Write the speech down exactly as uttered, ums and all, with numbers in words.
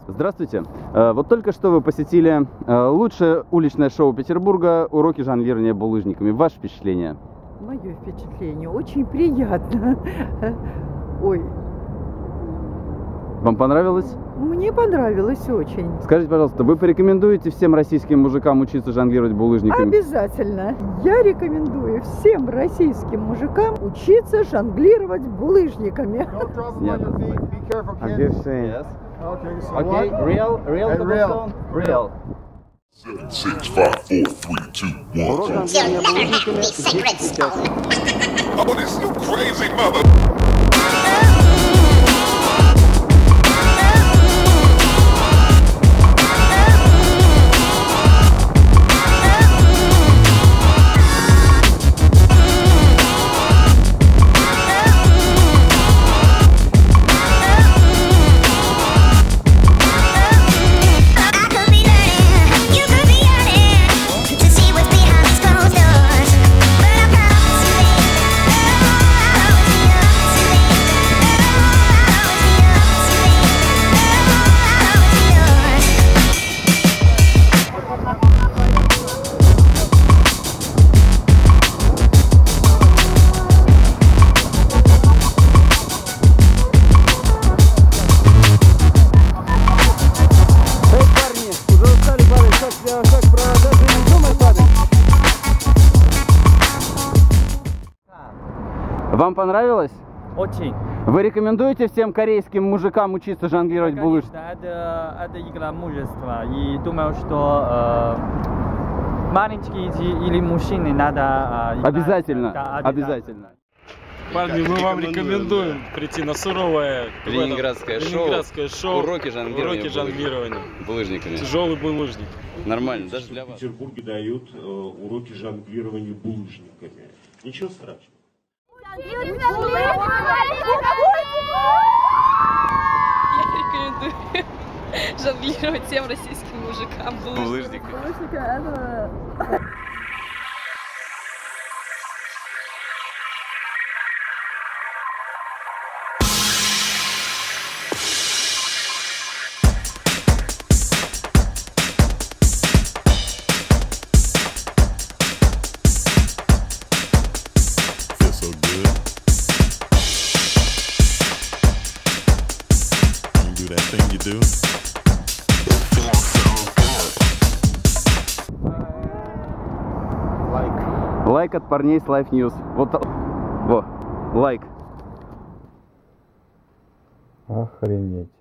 Здравствуйте. Вот только что вы посетили лучшее уличное шоу Петербурга «Уроки жонглирования булыжниками». Ваше впечатление? Мое впечатление очень приятно. Ой. Вам понравилось? Мне понравилось очень. Скажите, пожалуйста, вы порекомендуете всем российским мужикам учиться жонглировать булыжниками? Обязательно. Я рекомендую всем российским мужикам учиться жонглировать булыжниками. Okay, real, real, cobblestone, real. Six, five, four, three, two, one. Урок жонглирования булыжниками здесь сейчас. Oh, this you crazy mother. Вам понравилось? Очень. Вы рекомендуете всем корейским мужикам учиться жонглировать Да, булыжниками? конечно, это, это игра мужества. И думаю, что э, маленькие или мужчины надо э, играть. Обязательно, Да, обязательно. Парни, мы вам рекомендуем прийти на суровое Ленинградское шоу, Ленинградское шоу уроки жонглирования, уроки жонглирования. булыжниками. Тяжелый булыжник. Нормально, даже для В вас. Петербурге дают э, уроки жонглирования булыжниками. Ничего страшного. Я рекомендую жонглировать всем российским мужикам булыжниками. That thing you do. Лайк. Лайк от парней с Life News. Вот, во, лайк. Охренеть.